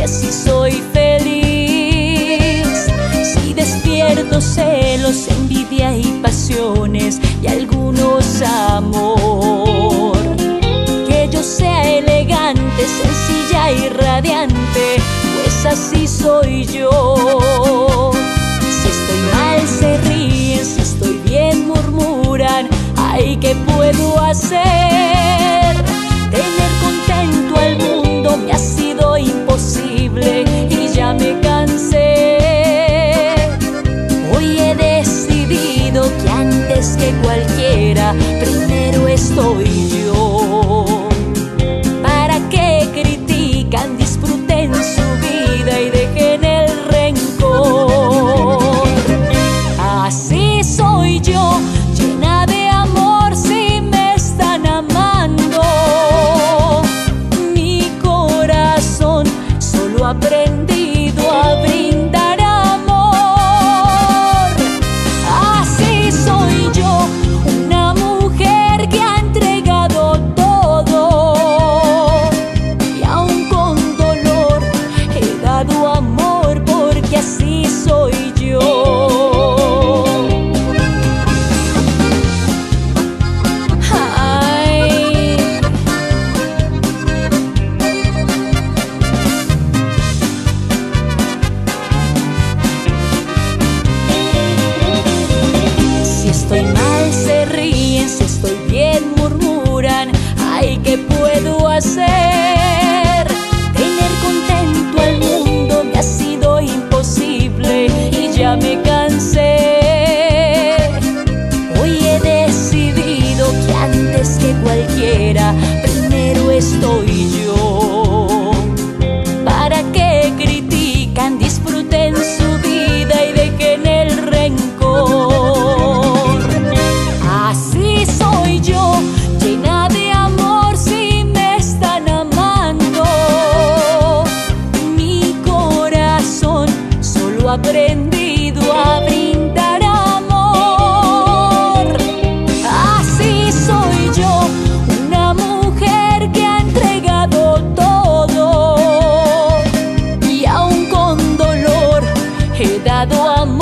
si así soy feliz. Si despierto celos, envidia y pasiones y algunos amor. Que yo sea elegante, sencilla y radiante, pues así soy yo. Si estoy mal se ríen, si estoy bien murmuran. Ay, ¿qué puedo hacer? Tener contento al mundo me ha sido imposible y ya me cansé. Hoy he decidido que antes que cualquiera, primero estoy yo. ¿Para qué critican? Disfruten su vida y dejen el rencor. Así soy yo, llena de amor si me están amando. Mi corazón solo ha aprendido a brindar amor. Así soy yo, una mujer que ha entregado todo y aún con dolor he dado amor, porque así soy yo. Si estoy mal se ríen, si estoy bien murmuran. Ay, ¿qué puedo hacer? Tener contento al mundo me ha sido imposible y ya me cansé. Hoy he decidido que antes que cualquiera, primero estoy yo. ¿Para qué critican? Disfruten su vida y dejen el rencor. Así soy yo, llena de amor si me están amando. Mi corazón solo ha aprendido a brindar amor. Así soy yo, una mujer que ha entregado todo y aún con dolor he dado amor.